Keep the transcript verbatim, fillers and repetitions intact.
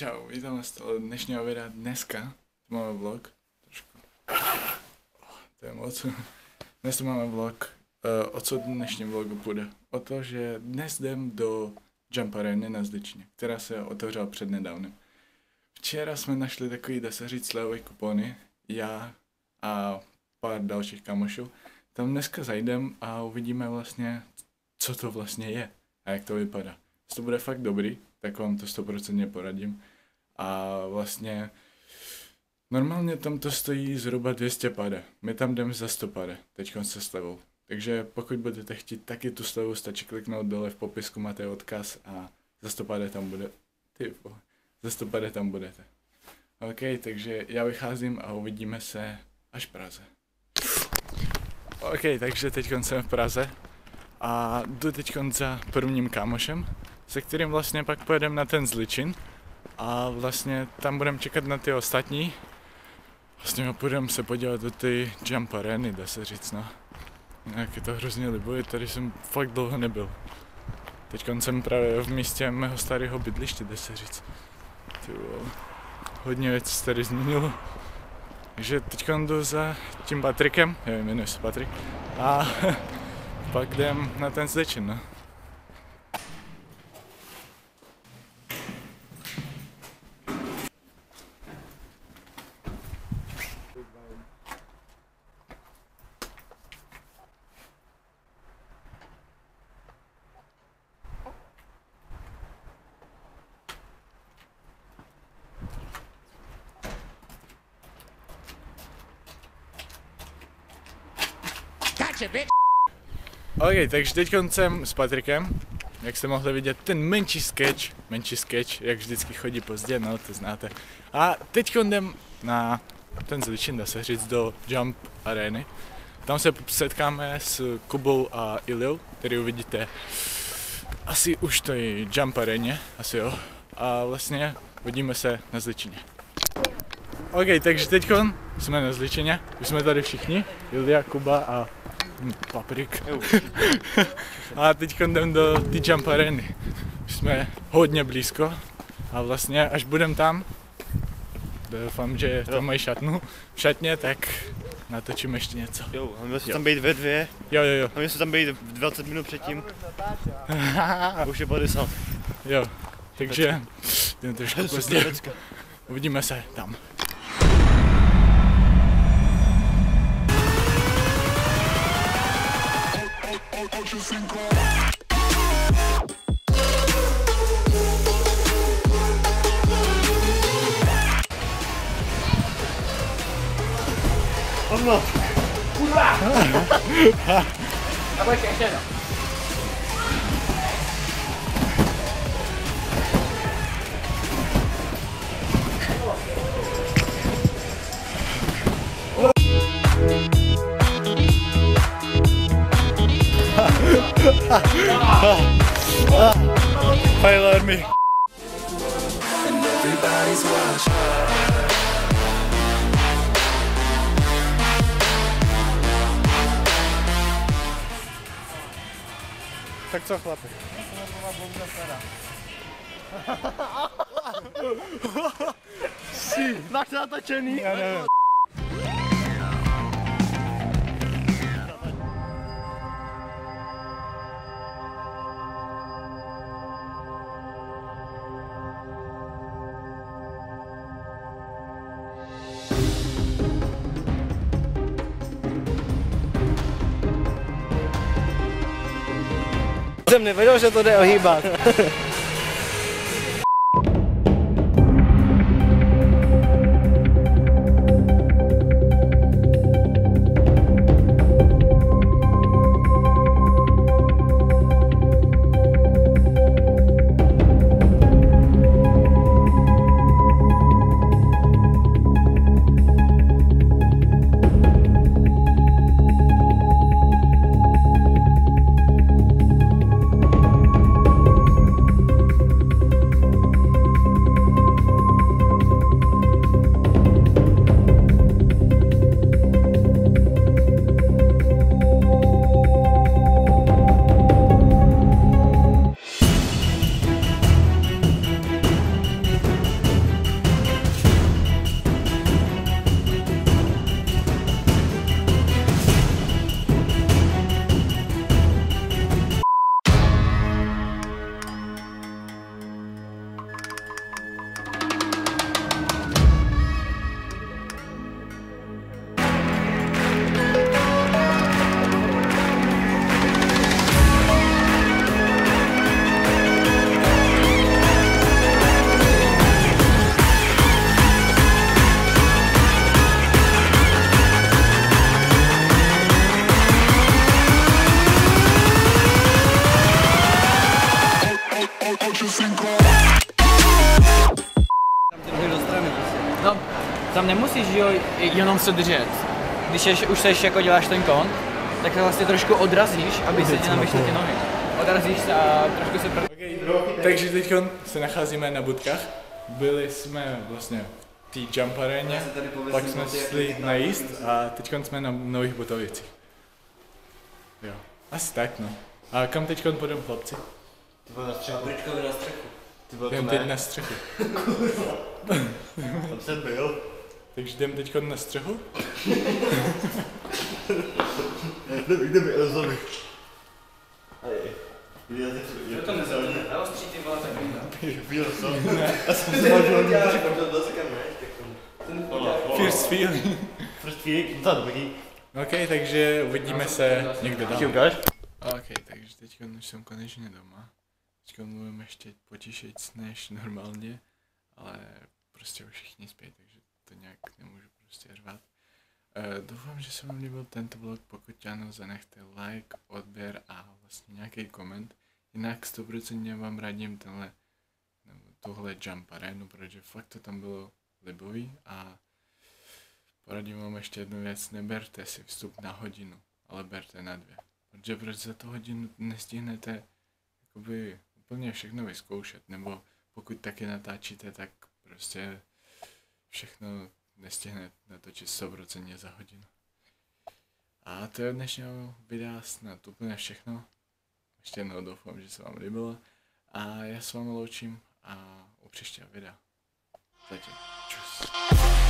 Čau, vítám vás toho dnešního videa. Dneska máme vlog. Trošku. Oh, to je moc. Dnes máme vlog. Uh, o co dnešním vlogu půjde? O to, že dnes jdem do Jump Areny na Zličině, která se otevřela přednedávnem. Včera jsme našli takový, dá se říct, slevové kupony. Já a pár dalších kamošů. Tam dneska zajdem a uvidíme vlastně, co to vlastně je a jak to vypadá. Jestli to bude fakt dobrý, tak vám to sto procent poradím. A vlastně normálně tam to stojí zhruba dvě stě pade. My tam jdeme za sto pade, teďkon se slevou. Takže pokud budete chtít taky tu slevu, stačí kliknout dole v popisku, máte odkaz a za sto pade tam bude. Ty vole, za sto pade tam budete. OK, takže já vycházím a uvidíme se až v Praze. OK, takže teďkon jsem v Praze a jdu teďkon za prvním kámošem, se kterým vlastně pak pojedeme na ten Zličin a vlastně tam budeme čekat na ty ostatní. Vlastně půjdeme se podívat do ty Jump Areny, dá se říct, no. Jak je to hrozně libuji, tady jsem fakt dlouho nebyl. Teďkon jsem právě v místě mého starého bydliště, dá se říct. Ty vole, hodně věcí se tady změnilo. Takže teďkon jdu za tím Patrikem, já jmenuji se Patrik, a pak jdem na ten Zličin, no. OK, takže teď jsem s Patrikem, jak jste mohli vidět, ten menší sketch, menší sketch, jak vždycky chodí pozdě, no to znáte. A teď jdem na ten Zličin, dá se říct, do Jump Areny. Tam se setkáme s Kubou a Iliou, který uvidíte asi už to je Jump Areně, asi jo. A vlastně uvidíme se na Zličině. OK, takže teď jsme na Zličině, už jsme tady všichni, Ilia, Kuba a Paprik. A teď jdem do ty Jump Areny. Už jsme hodně blízko a vlastně až budem tam, doufám, že tam mají šatnu, v šatně, tak natočím ještě něco. Jo, a měl jsi tam být ve dvě. Jo, jo, jo. A měl jsi tam být dvacet minut předtím. A už je padesát. Jo, takže jdem trošku později. Uvidíme se tam. Ono! Kurva! A pojď ještě jedno. Fire Army. Tak co, chlapi? Si, máš to natočený? Já nevím. Jsem nevěděl, že to jde ohýbat. tam nemusíš, že jo, jenom se držet. Když ješ, už seš, jako děláš ten kont, tak se vlastně trošku odrazíš, aby se ti tam vyšly ty nohy. Odrazíš se a trošku se... Pr... Okay. Takže teď se nacházíme na budkách. Byli jsme vlastně v té jump aréně, pak jsme šli najíst a teď jsme na Nových Butovicích. Jo, asi tak no. A kam teď půjdeme, chlapci? Ty byl na střechu. Papričkovi na střechu. Ty byl Jdem to teď ne. na střechu. Tam jsem byl. Takže jdem teď na střechu? Jdeme, jdeme, rozhodně. Je to nezaujímavé. Já ostří ty vole takový. Viděl jsem. Já jsem si možná dělal, že to byl sekam, ne? Ten First feeling. First feeling, no to dobrý. OK, takže uvidíme se někde dál. Ještě ukáž? OK, takže teď už jsem konečně doma. Teď mluvím ještě potišeť než normálně, ale prostě už všichni spí, takže to nějak nemůžu prostě řvát. Uh, doufám, že se vám líbil tento vlog, pokud ano, zanechte like, odběr a vlastně nějaký koment. Jinak sto procent vám radím tenhle, nebo tohle jump arénu, protože fakt to tam bylo libový a poradím vám ještě jednu věc, neberte si vstup na hodinu, ale berte na dvě. Protože proč za tu hodinu nestihnete jakoby úplně všechno vyzkoušet, nebo pokud taky natáčíte, tak prostě všechno nestihne natočit sto procent za hodinu. A to je od dnešního videa snad úplně všechno. Ještě jednou doufám, že se vám líbilo. A já s vámi loučím a u příštího videa. Zatím. Čus.